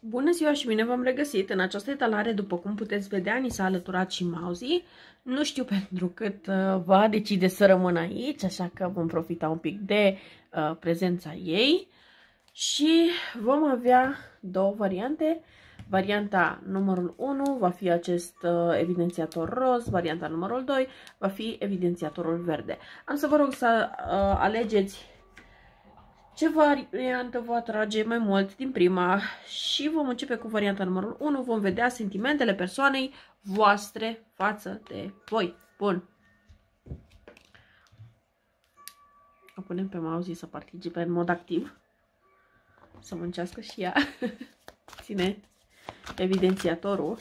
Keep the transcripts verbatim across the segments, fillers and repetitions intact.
Bună ziua și bine v-am regăsit! În această etalare, după cum puteți vedea, ni s-a alăturat și Mauzi. Nu știu pentru cât uh, va decide să rămână aici, așa că vom profita un pic de uh, prezența ei. Și vom avea două variante. Varianta numărul unu va fi acest uh, evidențiator roz, varianta numărul doi va fi evidențiatorul verde. Am să vă rog să uh, alegeți ce variantă vă atrage mai mult din prima și vom începe cu varianta numărul unu. Vom vedea sentimentele persoanei voastre față de voi. Bun. O punem pe Mauzi să participe în mod activ. Să muncească și ea. Ține evidențiatorul.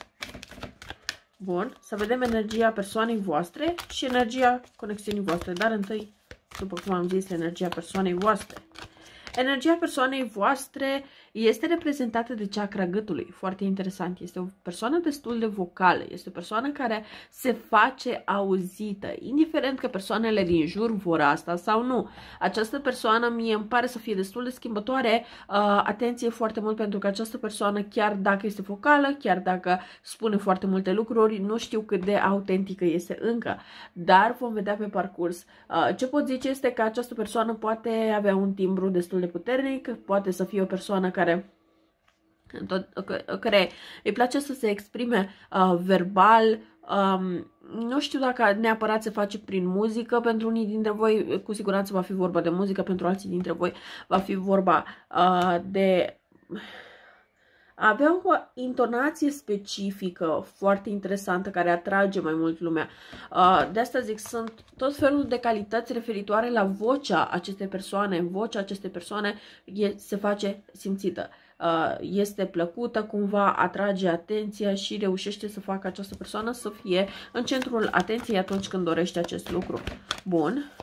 Bun. Să vedem energia persoanei voastre și energia conexiunii voastre. Dar întâi, după cum am zis, energia persoanei voastre. Energia persoanei voastre este reprezentată de chakra gâtului. Foarte interesant. Este o persoană destul de vocală. Este o persoană care se face auzită. Indiferent că persoanele din jur vor asta sau nu. Această persoană mie îmi pare să fie destul de schimbătoare. Uh, atenție foarte mult pentru că această persoană, chiar dacă este vocală, chiar dacă spune foarte multe lucruri, nu știu cât de autentică este încă. Dar vom vedea pe parcurs. Uh, ce pot zice este că această persoană poate avea un timbru destul de puternic, poate să fie o persoană care, tot, care îi place să se exprime uh, verbal. Um, nu știu dacă neapărat se face prin muzică, pentru unii dintre voi cu siguranță va fi vorba de muzică, pentru alții dintre voi va fi vorba uh, de avea o intonație specifică foarte interesantă care atrage mai mult lumea. De asta zic, sunt tot felul de calități referitoare la vocea acestei persoane. Vocea acestei persoane se face simțită. Este plăcută, cumva atrage atenția și reușește să facă această persoană să fie în centrul atenției atunci când dorește acest lucru. Bun.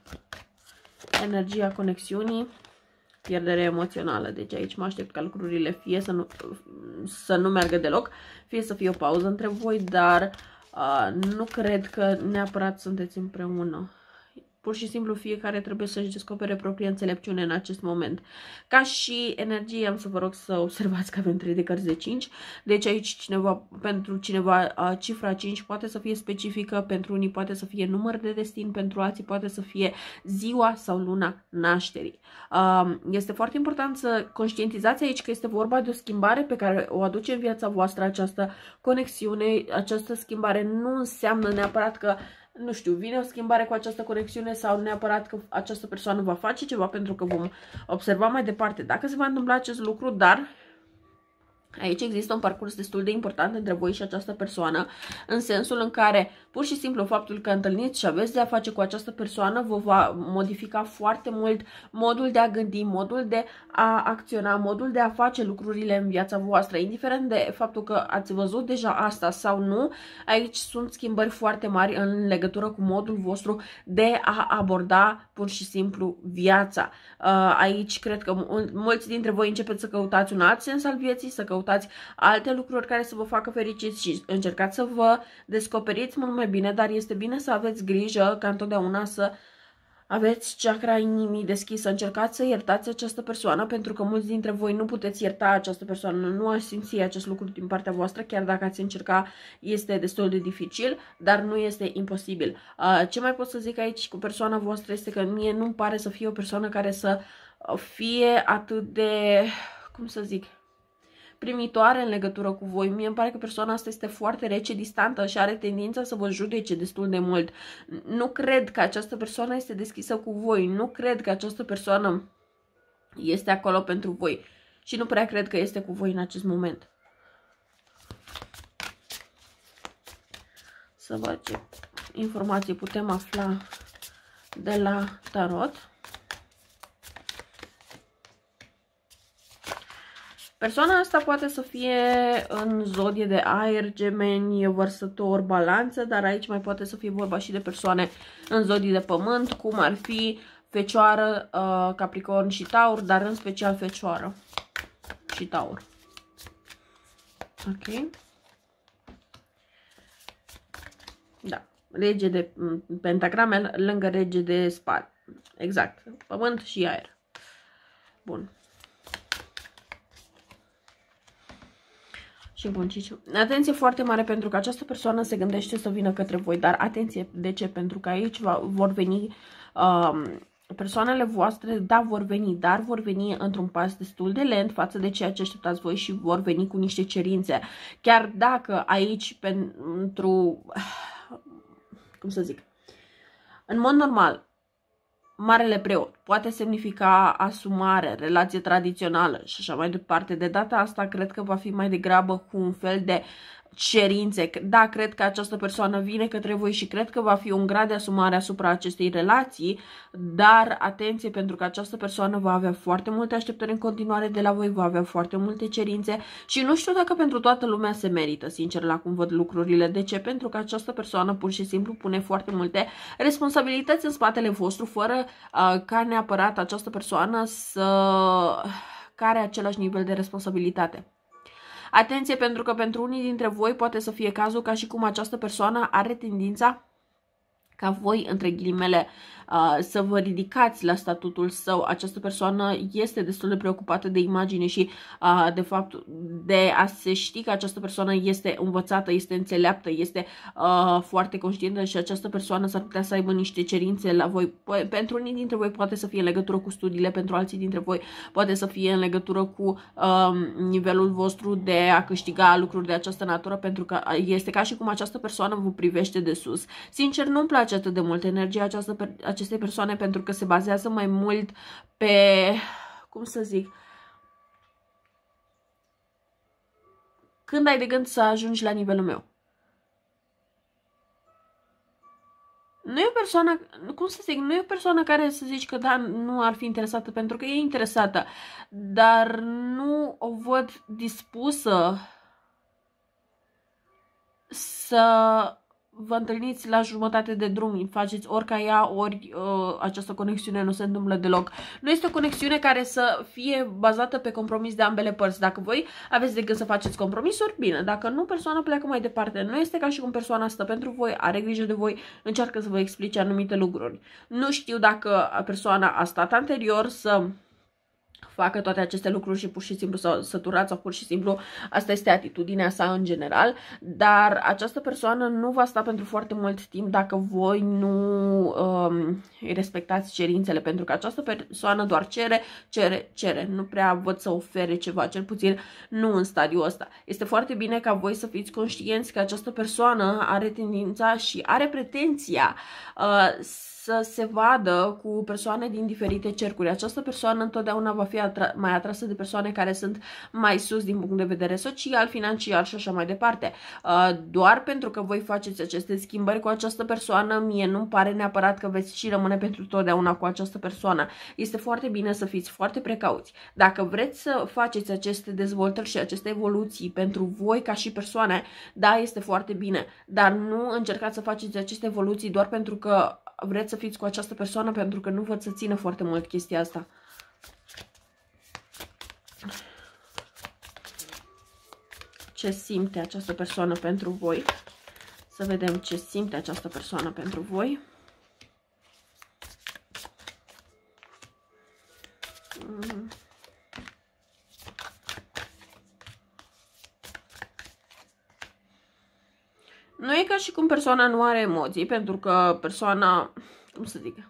Energia conexiunii. Pierdere emoțională. Deci aici mă aștept ca lucrurile fie să nu, să nu meargă deloc, fie să fie o pauză între voi, dar uh, nu cred că neapărat sunteți împreună. Pur și simplu fiecare trebuie să-și descopere propria înțelepciune în acest moment. Ca și energie, am să vă rog să observați că avem trei de cărți de cinci. Deci aici cineva, pentru cineva cifra cinci poate să fie specifică, pentru unii poate să fie număr de destin, pentru alții poate să fie ziua sau luna nașterii. Este foarte important să conștientizați aici că este vorba de o schimbare pe care o aduce în viața voastră această conexiune. Această schimbare nu înseamnă neapărat că nu știu, vine o schimbare cu această conexiune sau neapărat că această persoană va face ceva, pentru că vom observa mai departe dacă se va întâmpla acest lucru, dar aici există un parcurs destul de important între voi și această persoană, în sensul în care pur și simplu faptul că întâlniți și aveți de a face cu această persoană vă va modifica foarte mult modul de a gândi, modul de a acționa, modul de a face lucrurile în viața voastră. Indiferent de faptul că ați văzut deja asta sau nu, aici sunt schimbări foarte mari în legătură cu modul vostru de a aborda pur și simplu viața. Aici cred că mulți dintre voi începeți să căutați un alt sens al vieții, să căutați alte lucruri care să vă facă fericiți și încercați să vă descoperiți mult mai bine, dar este bine să aveți grijă ca întotdeauna să aveți chakra inimii deschisă. Încercați să iertați această persoană, pentru că mulți dintre voi nu puteți ierta această persoană, nu ați simți acest lucru din partea voastră, chiar dacă ați încerca este destul de dificil, dar nu este imposibil. Ce mai pot să zic aici cu persoana voastră este că mie nu-mi pare să fie o persoană care să fie atât de, cum să zic, primitoare în legătură cu voi. Mie îmi pare că persoana asta este foarte rece, distantă și are tendința să vă judece destul de mult. Nu cred că această persoană este deschisă cu voi. Nu cred că această persoană este acolo pentru voi. Și nu prea cred că este cu voi în acest moment. Să văd ce informații putem afla de la tarot. Persoana asta poate să fie în zodie de aer, gemeni, vărsător, balanță, dar aici mai poate să fie vorba și de persoane în zodie de pământ, cum ar fi Fecioară, Capricorn și Taur, dar în special Fecioară și Taur. Ok. Da. Rege de pentagrame lângă rege de spade. Exact. Pământ și aer. Bun. Și încă un cinci. Atenție foarte mare pentru că această persoană se gândește să vină către voi, dar atenție, de ce? Pentru că aici va, vor veni um, persoanele voastre, da, vor veni, dar vor veni într-un pas destul de lent față de ceea ce așteptați voi și vor veni cu niște cerințe. Chiar dacă aici, pentru, cum să zic, în mod normal, Marele Preot poate semnifica asumare, relație tradițională și așa mai departe. De data asta cred că va fi mai degrabă cu un fel de cerințe. Da, cred că această persoană vine către voi și cred că va fi un grad de asumare asupra acestei relații, dar atenție pentru că această persoană va avea foarte multe așteptări în continuare de la voi, va avea foarte multe cerințe și nu știu dacă pentru toată lumea se merită, sincer, la cum văd lucrurile. De ce? Pentru că această persoană pur și simplu pune foarte multe responsabilități în spatele vostru, fără uh, ca neapărat această persoană să care același nivel de responsabilitate. Atenție pentru că pentru unii dintre voi poate să fie cazul ca și cum această persoană are tendința ca voi, între ghilimele, să vă ridicați la statutul său. Această persoană este destul de preocupată de imagine și de fapt de a se ști că această persoană este învățată, este înțeleaptă, este foarte conștientă și această persoană s-ar putea să aibă niște cerințe la voi. Pentru unii dintre voi poate să fie în legătură cu studiile, pentru alții dintre voi poate să fie în legătură cu nivelul vostru de a câștiga lucruri de această natură, pentru că este ca și cum această persoană vă privește de sus. Sincer, nu-mi place atât de mult energia această acestei persoane pentru că se bazează mai mult pe, cum să zic, când ai de gând să ajungi la nivelul meu. Nu e o persoană, cum să zic, nu e o persoană care să zici că da, nu ar fi interesată, pentru că e interesată, dar nu o văd dispusă să vă întâlniți la jumătate de drum, faceți ori ca ea, ori uh, această conexiune nu se întâmplă deloc. Nu este o conexiune care să fie bazată pe compromis de ambele părți. Dacă voi aveți de gând să faceți compromisuri, bine. Dacă nu, persoana pleacă mai departe. Nu este ca și cum persoana stă pentru voi, are grijă de voi, încearcă să vă explice anumite lucruri. Nu știu dacă persoana a stat anterior să facă toate aceste lucruri și pur și simplu s-a săturat sau pur și simplu asta este atitudinea sa în general, dar această persoană nu va sta pentru foarte mult timp dacă voi nu um, îi respectați cerințele, pentru că această persoană doar cere, cere, cere, nu prea văd să ofere ceva, cel puțin nu în stadiul ăsta. Este foarte bine ca voi să fiți conștienți că această persoană are tendința și are pretenția uh, să se vadă cu persoane din diferite cercuri. Această persoană întotdeauna va fi atra mai atrasă de persoane care sunt mai sus din punct de vedere social, financiar și așa mai departe. Uh, doar pentru că voi faceți aceste schimbări cu această persoană, mie nu-mi pare neapărat că veți și rămâne pentru totdeauna cu această persoană. Este foarte bine să fiți foarte precauți. Dacă vreți să faceți aceste dezvoltări și aceste evoluții pentru voi ca și persoane, da, este foarte bine, dar nu încercați să faceți aceste evoluții doar pentru că vreți să fiți cu această persoană, pentru că nu văd să țină foarte mult chestia asta. Ce simte această persoană pentru voi? Să vedem ce simte această persoană pentru voi. Mm. Nu e ca și cum persoana nu are emoții, pentru că persoana, cum să zic,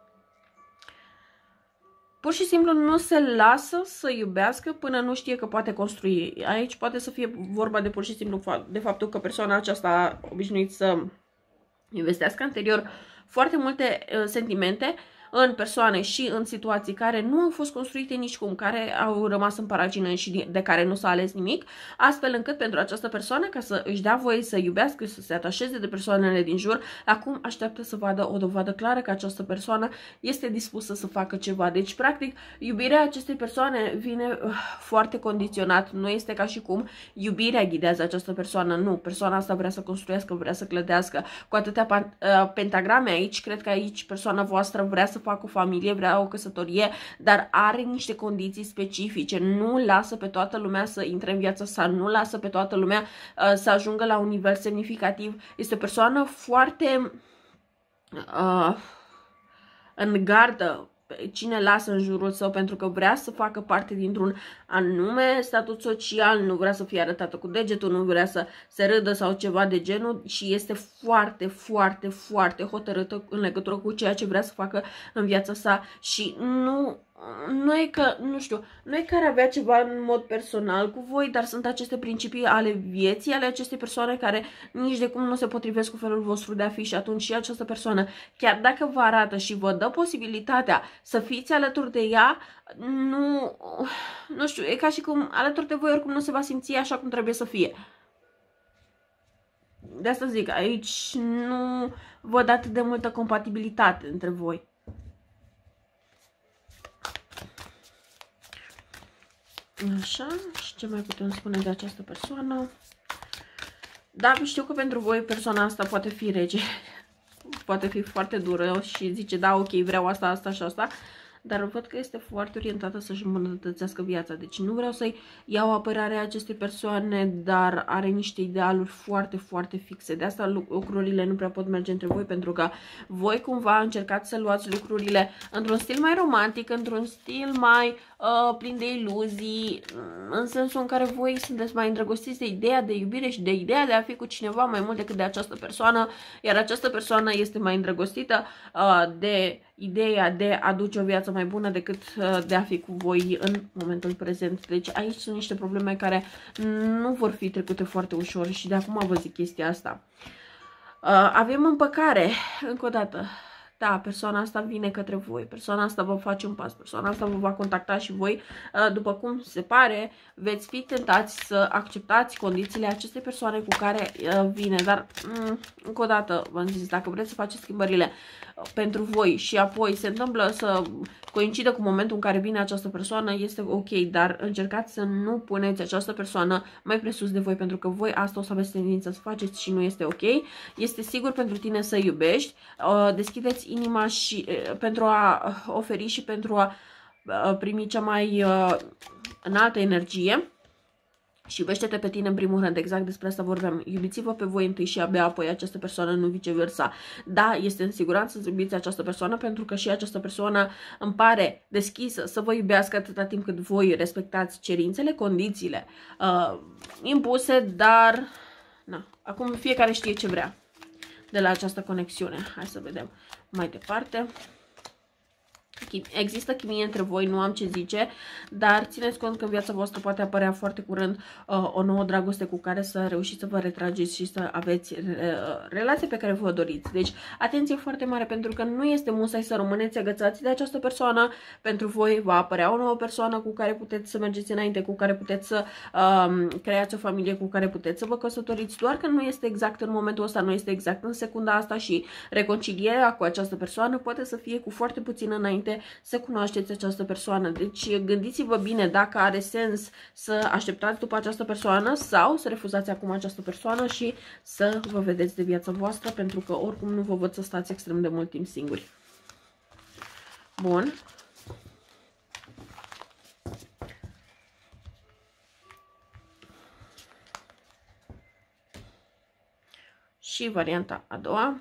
pur și simplu nu se lasă să iubească până nu știe că poate construi. Aici poate să fie vorba de pur și simplu de faptul că persoana aceasta a obișnuit să investească anterior foarte multe uh, sentimente în persoane și în situații care nu au fost construite nicicum, care au rămas în paragină și de care nu s-a ales nimic, astfel încât pentru această persoană, ca să își dea voie să iubească, să se atașeze de persoanele din jur, acum așteaptă să vadă o dovadă clară că această persoană este dispusă să facă ceva. Deci, practic, iubirea acestei persoane vine uh, foarte condiționat. Nu este ca și cum iubirea ghidează această persoană. Nu, persoana asta vrea să construiască, vrea să clădească. Cu atâtea uh, pentagrame aici, cred că aici persoana voastră vrea să facă o familie, vrea o căsătorie, dar are niște condiții specifice. Nu lasă pe toată lumea să intre în viața sa, nu lasă pe toată lumea uh, să ajungă la un nivel semnificativ. Este o persoană foarte uh, în gardă cine lasă în jurul său pentru că vrea să facă parte dintr-un anume statut social, nu vrea să fie arătată cu degetul, nu vrea să se râdă sau ceva de genul și este foarte, foarte, foarte hotărâtă în legătură cu ceea ce vrea să facă în viața sa și nu... Nu e că, nu știu, nu e că ar avea ceva în mod personal cu voi, dar sunt aceste principii ale vieții, ale acestei persoane care nici de cum nu se potrivesc cu felul vostru de a fi și atunci și această persoană, chiar dacă vă arată și vă dă posibilitatea să fiți alături de ea, nu, nu știu, e ca și cum alături de voi oricum nu se va simți așa cum trebuie să fie. De asta zic, aici nu văd atât de multă compatibilitate între voi. Așa, și ce mai putem spune de această persoană? Da, știu că pentru voi persoana asta poate fi rege, poate fi foarte dură și zice, da, ok, vreau asta, asta și asta, dar văd că este foarte orientată să-și îmbunătățească viața. Deci nu vreau să-i iau apărarea acestei persoane, dar are niște idealuri foarte, foarte fixe. De asta lucrurile nu prea pot merge între voi, pentru că voi cumva încercați să luați lucrurile într-un stil mai romantic, într-un stil mai uh, plin de iluzii, în sensul în care voi sunteți mai îndrăgostiți de ideea de iubire și de ideea de a fi cu cineva mai mult decât de această persoană, iar această persoană este mai îndrăgostită uh, de ideea de a duce o viață mai bună decât uh, de a fi cu voi în momentul prezent. Deci aici sunt niște probleme care nu vor fi trecute foarte ușor și de acum vă zic chestia asta. Uh, avem împăcare, încă o dată. Da, persoana asta vine către voi, persoana asta vă face un pas, persoana asta vă va contacta și voi, după cum se pare, veți fi tentați să acceptați condițiile acestei persoane cu care vine. Dar, încă o dată, v-am zis, dacă vreți să faceți schimbările pentru voi și apoi se întâmplă să coincidă cu momentul în care vine această persoană, este ok, dar încercați să nu puneți această persoană mai presus de voi, pentru că voi asta o să aveți tendința să faceți și nu este ok. Este sigur pentru tine să iubești, deschideți inima și pentru a oferi și pentru a primi cea mai înaltă energie. Și iubește-te pe tine în primul rând, exact despre asta vorbeam. Iubiți-vă pe voi întâi și abia apoi această persoană, nu viceversa. Da, este în siguranță să iubiți această persoană, pentru că și această persoană îmi pare deschisă să vă iubească atâta timp cât voi respectați cerințele, condițiile uh, impuse, dar na, acum fiecare știe ce vrea de la această conexiune. Hai să vedem mai departe. Există chimie între voi, nu am ce zice, dar țineți cont că în viața voastră poate apărea foarte curând uh, o nouă dragoste cu care să reușiți să vă retrageți și să aveți uh, relația pe care vă doriți. Deci, atenție foarte mare, pentru că nu este musai să rămâneți agățați de această persoană. Pentru voi va apărea o nouă persoană cu care puteți să mergeți înainte, cu care puteți să uh, creați o familie, cu care puteți să vă căsătoriți, doar că nu este exact în momentul ăsta, nu este exact în secunda asta și reconcilierea cu această persoană poate să fie cu foarte puțin înainte să cunoașteți această persoană. Deci gândiți-vă bine dacă are sens să așteptați după această persoană sau să refuzați acum această persoană și să vă vedeți de viața voastră, pentru că oricum nu vă văd să stați extrem de mult timp singuri. Bun. Și varianta a doua.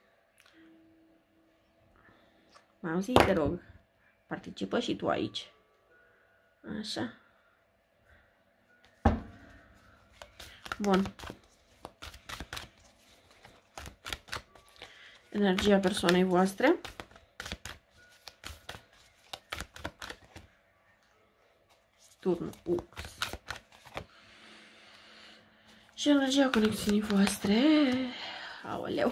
Mai auzi, te rog, participă și tu aici. Așa. Bun. Energia persoanei voastre. Turnul Ux. Și energia conexiunii voastre. Aoleu.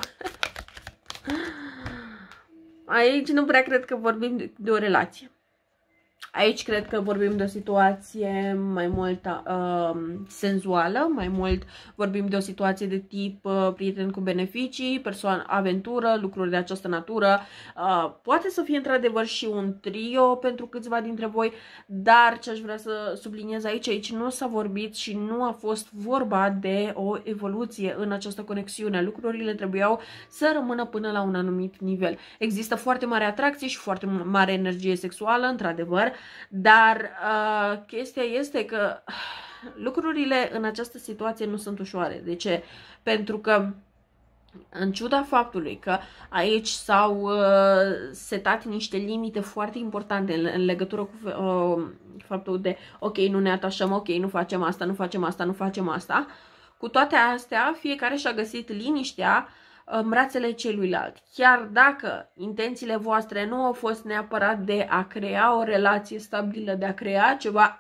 Aici nu prea cred că vorbim de, de o relație. Aici cred că vorbim de o situație mai mult uh, senzuală, mai mult vorbim de o situație de tip uh, prieten cu beneficii, persoană, aventură, lucruri de această natură. Uh, poate să fie într-adevăr și un trio pentru câțiva dintre voi, dar ce aș vrea să subliniez aici, aici nu s-a vorbit și nu a fost vorba de o evoluție în această conexiune. Lucrurile trebuiau să rămână până la un anumit nivel. Există foarte mare atracție și foarte mare energie sexuală, într-adevăr, dar uh, chestia este că lucrurile în această situație nu sunt ușoare. De ce? Pentru că în ciuda faptului că aici s-au uh, setat niște limite foarte importante în, în legătură cu uh, faptul de ok, nu ne atașăm, ok, nu facem asta, nu facem asta, nu facem asta, cu toate astea, fiecare și-a găsit liniștea în brațele celuilalt. Chiar dacă intențiile voastre nu au fost neapărat de a crea o relație stabilă, de a crea ceva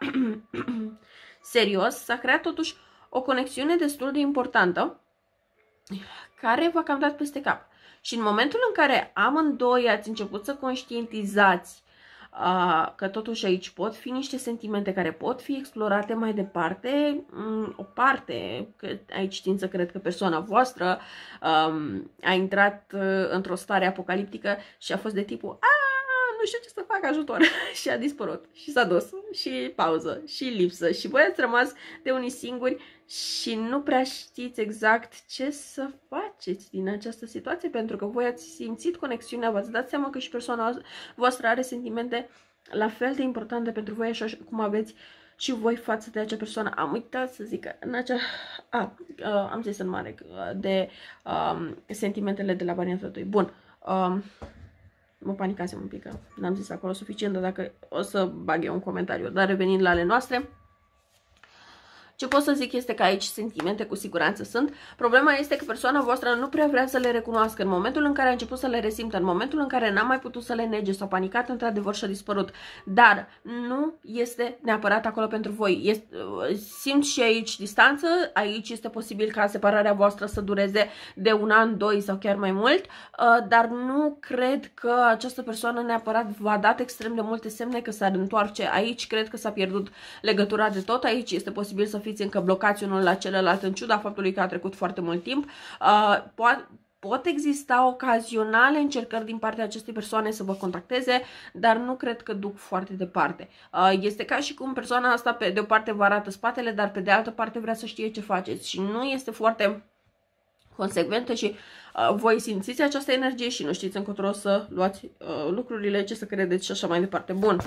serios, s-a creat totuși o conexiune destul de importantă care v-a cam dat peste cap. Și în momentul în care amândoi ați început să conștientizați uh, că totuși aici pot fi niște sentimente care pot fi explorate mai departe, um, o parte, că aici tind să cred că persoana voastră um, a intrat uh, într-o stare apocaliptică și a fost de tipul a, nu știu ce să fac, ajutor, și a dispărut și s-a dus și pauză și lipsă și voi ați rămas de unii singuri și nu prea știți exact ce să faceți din această situație, pentru că voi ați simțit conexiunea, v-ați dat seama că și persoana voastră are sentimente la fel de importante pentru voi, așa cum aveți și voi față de acea persoană. Am uitat să zic că în acea... A, uh, am zis în mare de uh, sentimentele de la varianta doi. Bun. Uh, mă panicasem un pic, că n-am zis acolo suficient, dar dacă o să bag eu un comentariu. Dar revenind la ale noastre, ce pot să zic este că aici sentimente cu siguranță sunt. Problema este că persoana voastră nu prea vrea să le recunoască. În momentul în care a început să le resimtă, în momentul în care n-a mai putut să le nege, s-a panicat, într-adevăr și-a dispărut. Dar nu este neapărat acolo pentru voi. Este, simți și aici distanță, aici este posibil ca separarea voastră să dureze de un an, doi sau chiar mai mult, dar nu cred că această persoană neapărat v-a dat extrem de multe semne că s-ar întoarce. Aici cred că s-a pierdut legătura de tot. Aici este posibil să fiți încă blocați unul la celălalt în ciuda faptului că a trecut foarte mult timp. Uh, pot, pot exista ocazionale încercări din partea acestei persoane să vă contacteze, dar nu cred că duc foarte departe. Uh, este ca și cum persoana asta pe de o parte vă arată spatele, dar pe de altă parte vrea să știe ce faceți și nu este foarte consecventă și uh, voi simțiți această energie și nu știți încotro să luați uh, lucrurile, ce să credeți și așa mai departe. Bun.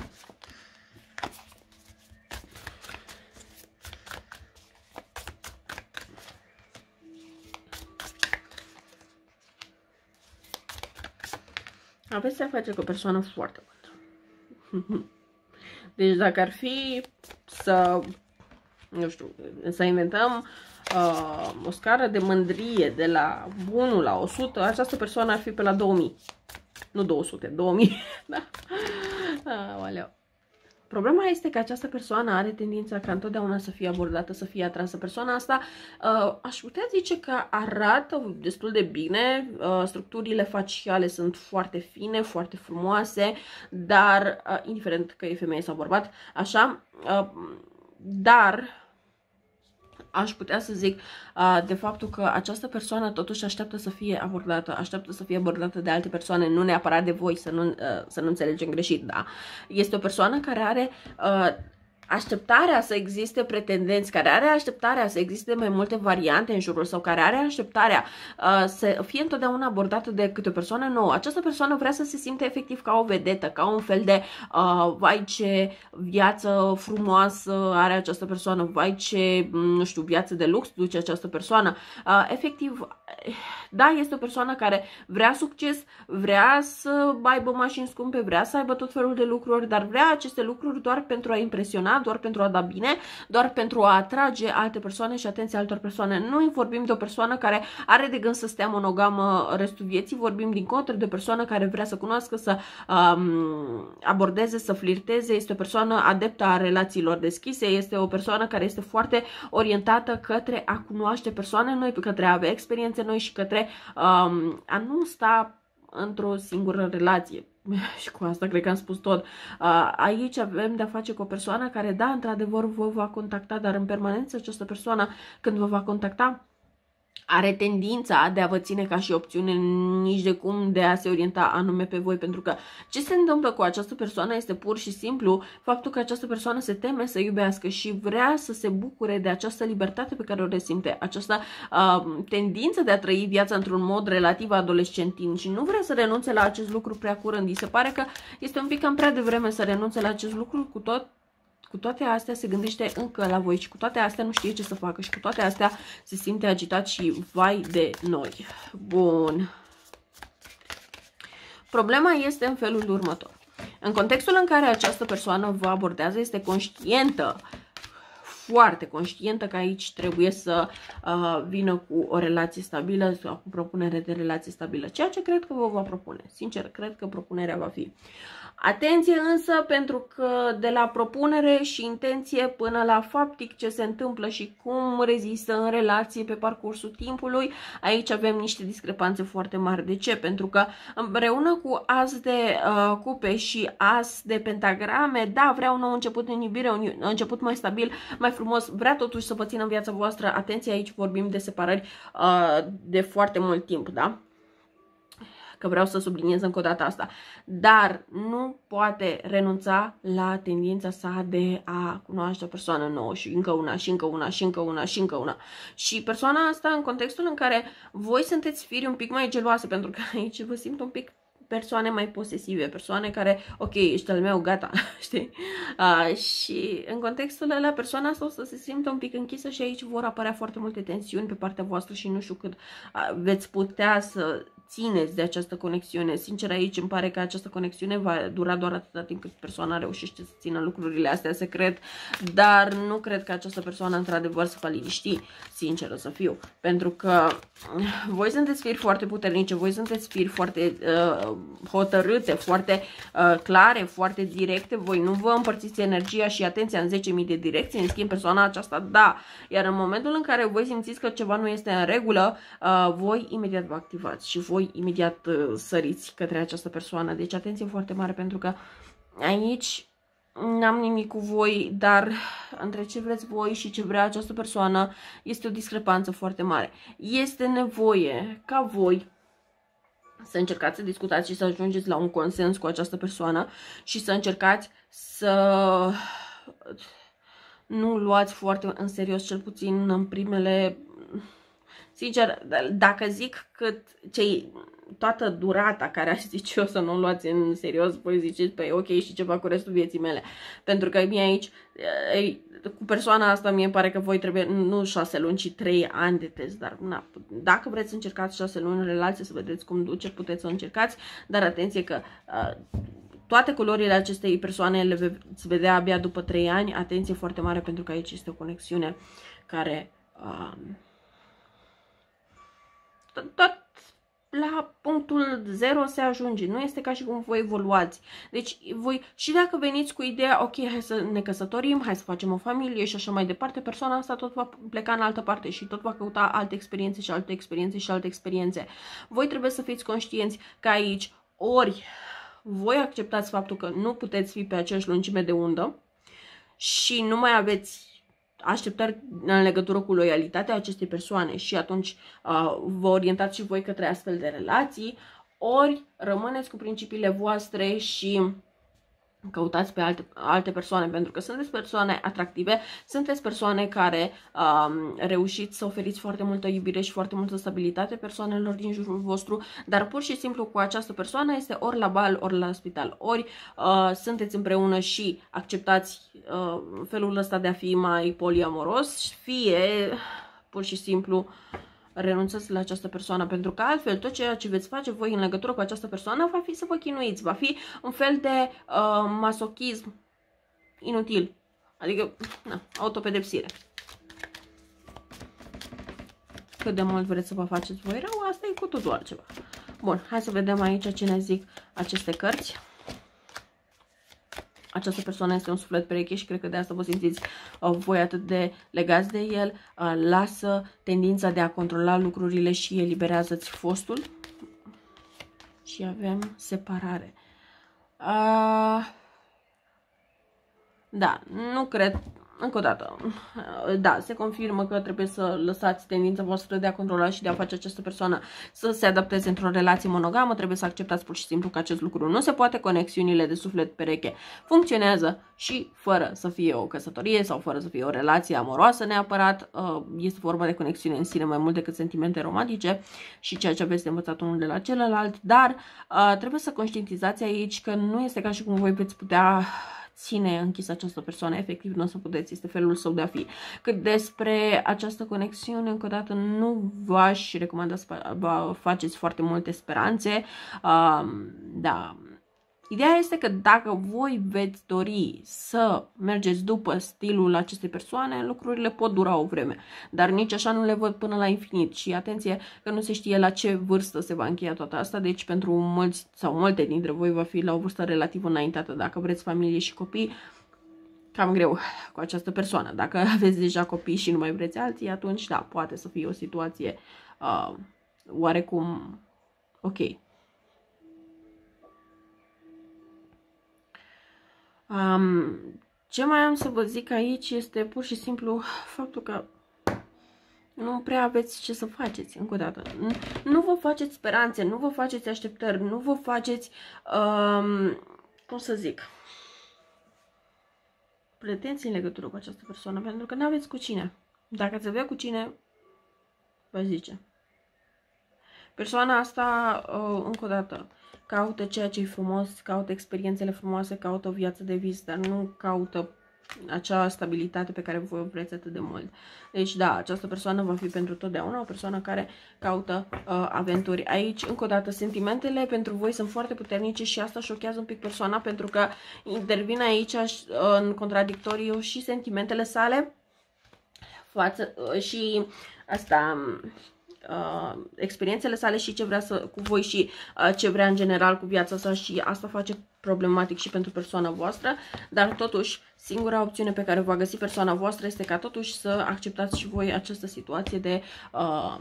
Aveți de-a face cu o persoană foarte mândră. Deci dacă ar fi să, nu știu, să inventăm uh, o scară de mândrie de la unu la o sută, această persoană ar fi pe la două mii. Nu două sute, două mii. Da. Aoleu. Problema este că această persoană are tendința ca întotdeauna să fie abordată, să fie atrasă. Persoana asta, uh, aș putea zice că arată destul de bine, uh, structurile faciale sunt foarte fine, foarte frumoase, dar, uh, indiferent că e femeie sau bărbat, așa, uh, dar... aș putea să zic uh, de faptul că această persoană totuși așteaptă să fie abordată, așteaptă să fie abordată de alte persoane, nu neapărat de voi, să nu, uh, să nu înțelegem greșit, da? Este o persoană care are uh, așteptarea să existe pretendenți, care are așteptarea să existe mai multe variante în jurul sau care are așteptarea uh, să fie întotdeauna abordată de câte o persoană nouă. Această persoană vrea să se simte efectiv ca o vedetă, ca un fel de uh, vai ce viață frumoasă are această persoană, vai ce, nu știu, viață de lux duce această persoană. Uh, efectiv, da, este o persoană care vrea succes, vrea să aibă mașini scumpe, vrea să aibă tot felul de lucruri, dar vrea aceste lucruri doar pentru a impresiona, doar pentru a da bine, doar pentru a atrage alte persoane și atenția altor persoane. Nu vorbim de o persoană care are de gând să stea monogamă restul vieții, vorbim din contră de o persoană care vrea să cunoască, să um, abordeze, să flirteze, este o persoană adeptă a relațiilor deschise, este o persoană care este foarte orientată către a cunoaște persoane noi, către a avea experiențe noi și către um, a nu sta într-o singură relație. Și cu asta cred că am spus tot. Aici avem de-a face cu o persoană care, da, într-adevăr vă va contacta, dar în permanență această persoană, când vă va contacta, are tendința de a vă ține ca și opțiune, nici de cum de a se orienta anume pe voi, pentru că ce se întâmplă cu această persoană este pur și simplu faptul că această persoană se teme să iubească și vrea să se bucure de această libertate pe care o resimte, această uh, tendință de a trăi viața într-un mod relativ adolescentin și nu vrea să renunțe la acest lucru prea curând. Îi se pare că este un pic cam prea devreme să renunțe la acest lucru, cu tot cu toate astea se gândește încă la voi și cu toate astea nu știe ce să facă și cu toate astea se simte agitat și vai de noi. Bun. Problema este în felul următor. În contextul în care această persoană vă abordează, este conștientă, foarte conștientă că aici trebuie să uh, vină cu o relație stabilă sau cu propunere de relație stabilă. Ceea ce cred că vă va propune. Sincer, cred că propunerea va fi. Atenție însă, pentru că de la propunere și intenție până la faptic ce se întâmplă și cum rezistă în relație pe parcursul timpului, aici avem niște discrepanțe foarte mari. De ce? Pentru că împreună cu as de uh, cupe și as de pentagrame, da, vrea un nou început în iubire, un început mai stabil, mai frumos, vrea totuși să vă țină în viața voastră. Atenție, aici vorbim de separări uh, de foarte mult timp, da? Că vreau să subliniez încă o dată asta, dar nu poate renunța la tendința sa de a cunoaște o persoană nouă și încă una, și încă una, și încă una, și încă una. Și persoana asta, în contextul în care voi sunteți firi un pic mai geloase, pentru că aici vă simt un pic persoane mai posesive, persoane care, ok, ești al meu, gata, știi? Uh, și în contextul ăla, persoana asta o să se simtă un pic închisă și aici vor apărea foarte multe tensiuni pe partea voastră și nu știu cât uh, veți putea să țineți de această conexiune. Sincer, aici îmi pare că această conexiune va dura doar atâta timp cât persoana reușește să țină lucrurile astea secret, dar nu cred că această persoană într-adevăr se va liniști, sinceră să fiu, pentru că voi sunteți firi foarte puternice, voi sunteți firi foarte uh, hotărâte, foarte uh, clare, foarte directe, voi nu vă împărțiți energia și atenția în zece mii de direcții, în schimb persoana aceasta da, iar în momentul în care voi simțiți că ceva nu este în regulă, uh, voi imediat vă activați și voi imediat uh, săriți către această persoană. Deci atenție foarte mare, pentru că aici n-am nimic cu voi, dar între ce vreți voi și ce vrea această persoană este o discrepanță foarte mare. Este nevoie ca voi să încercați să discutați și să ajungeți la un consens cu această persoană și să încercați să nu luați foarte în serios, cel puțin în primele... Sincer, dacă zic cât cei, toată durata care aș zice eu să nu o luați în serios, voi ziceți, păi ok, și ce fac cu restul vieții mele? Pentru că mie aici, cu persoana asta, mie pare că voi trebuie, nu șase luni, ci trei ani de test, dar na, dacă vreți să încercați șase luni în relație, să vedeți cum duce, puteți să încercați, dar atenție că... Uh, toate culorile acestei persoane le veți vedea abia după trei ani, atenție foarte mare, pentru că aici este o conexiune care... Uh, tot la punctul zero se ajunge. Nu este ca și cum voi evoluați. Deci voi, și dacă veniți cu ideea, ok, hai să ne căsătorim, hai să facem o familie și așa mai departe, persoana asta tot va pleca în altă parte și tot va căuta alte experiențe și alte experiențe și alte experiențe. Voi trebuie să fiți conștienți că aici ori voi acceptați faptul că nu puteți fi pe aceeași lungime de undă și nu mai aveți așteptări în legătură cu loialitatea acestei persoane și atunci uh, vă orientați și voi către astfel de relații, ori rămâneți cu principiile voastre și căutați pe alte, alte persoane, pentru că sunteți persoane atractive, sunteți persoane care um, reușiți să oferiți foarte multă iubire și foarte multă stabilitate persoanelor din jurul vostru, dar pur și simplu cu această persoană este ori la bal, ori la spital, ori uh, sunteți împreună și acceptați uh, felul ăsta de a fi mai poliamoros, fie pur și simplu renunțați la această persoană, pentru că altfel tot ceea ce veți face voi în legătură cu această persoană va fi să vă chinuiți, va fi un fel de uh, masochism inutil, adică na, autopedepsire. Cât de mult vreți să vă faceți voi rău, asta e cu totul altceva. Bun, hai să vedem aici ce ne zic aceste cărți. Această persoană este un suflet pereche și cred că de asta vă simțiți uh, voi atât de legați de el. Uh, lasă tendința de a controla lucrurile și eliberează-ți fostul. Și avem separare. Uh, da, nu cred... Încă o dată, da, se confirmă că trebuie să lăsați tendința voastră de a controla și de a face această persoană să se adapteze într-o relație monogamă. Trebuie să acceptați pur și simplu că acest lucru nu se poate. Conexiunile de suflet pereche funcționează și fără să fie o căsătorie sau fără să fie o relație amoroasă neapărat. Este vorba de conexiune în sine mai mult decât sentimente romantice și ceea ce aveți de învățat unul de la celălalt, dar trebuie să conștientizați aici că nu este ca și cum voi veți putea ține închis această persoană, efectiv nu o să puteți, este felul său de a fi. Cât despre această conexiune, încă o dată, nu v-aș recomanda să vă faceți foarte multe speranțe, uh, da. Ideea este că dacă voi veți dori să mergeți după stilul acestei persoane, lucrurile pot dura o vreme, dar nici așa nu le văd până la infinit. Și atenție că nu se știe la ce vârstă se va încheia toată asta, deci pentru mulți sau multe dintre voi va fi la o vârstă relativ înaintată. Dacă vreți familie și copii, cam greu cu această persoană. Dacă aveți deja copii și nu mai vreți alții, atunci da, poate să fie o situație uh, oarecum ok. Um, ce mai am să vă zic aici este pur și simplu faptul că nu prea aveți ce să faceți, încă o dată. Nu vă faceți speranțe, nu vă faceți așteptări, nu vă faceți, um, cum să zic, pretenții în legătură cu această persoană, pentru că nu aveți cu cine. Dacă ați avea cu cine, vă zice. Persoana asta, uh, încă o dată, caută ceea ce e frumos, caută experiențele frumoase, caută o viață de vis, dar nu caută acea stabilitate pe care voi vreți atât de mult. Deci da, această persoană va fi pentru totdeauna o persoană care caută uh, aventuri. Aici, încă o dată, sentimentele pentru voi sunt foarte puternice și asta șochează un pic persoana, pentru că intervin aici uh, în contradictoriu și sentimentele sale față, uh, și asta... Uh, experiențele sale și ce vrea să cu voi și uh, ce vrea în general cu viața sa, și asta face problematic și pentru persoana voastră, dar totuși singura opțiune pe care va găsi persoana voastră este ca totuși să acceptați și voi această situație de uh,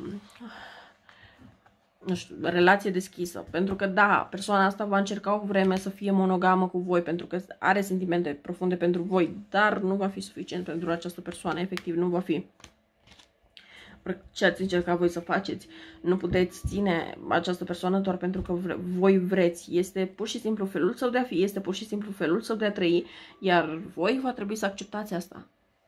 nu știu, relație deschisă, pentru că da, persoana asta va încerca o vreme să fie monogamă cu voi, pentru că are sentimente profunde pentru voi, dar nu va fi suficient pentru această persoană, efectiv nu va fi ce ați încercat voi să faceți. Nu puteți ține această persoană doar pentru că vre voi vreți. Este pur și simplu felul său de a fi, este pur și simplu felul său de a trăi, iar voi va trebui să acceptați asta.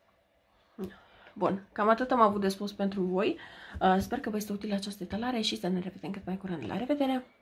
Bun, cam atât am avut de spus pentru voi. Uh, sper că vă este utilă această etalare și să ne revedem cât mai curând. La revedere!